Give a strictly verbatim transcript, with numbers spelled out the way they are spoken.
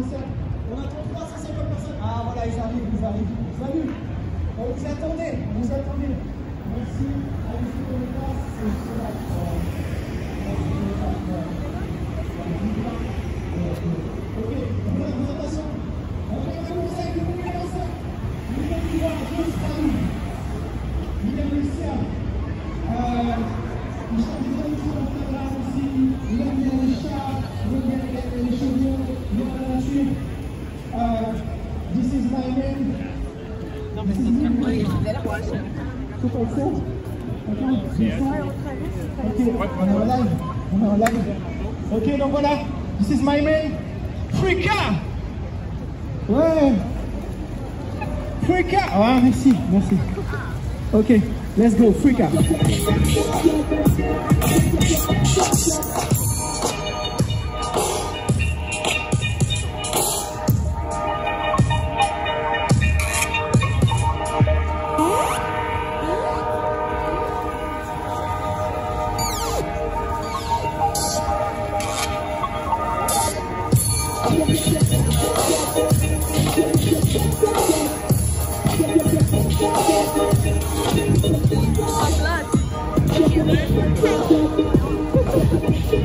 concert. On attend trois cent cinquante personnes. Ah voilà, ils arrivent, ils arrivent. Salut. On vous attendait, on vous attendait. Merci. Allez-y pour le pass. C'est ça. Ok, donc la présentation. On va commencer avec le premier danseur. Miguel Ivoire, Joss Paris. Miguel Lucia. Euh, il chante des élections en Instagram aussi. Il aime bien les chats, il aime bien les chevaux, il aime la nature. Uh, this is my name. This is my name. Super set. Ok, on est en live. On est en live. Ok, donc voilà. This is my man. Frika. Ouais. Frika. Ah, merci, merci. Ok, let's go, Frika. I'm glad.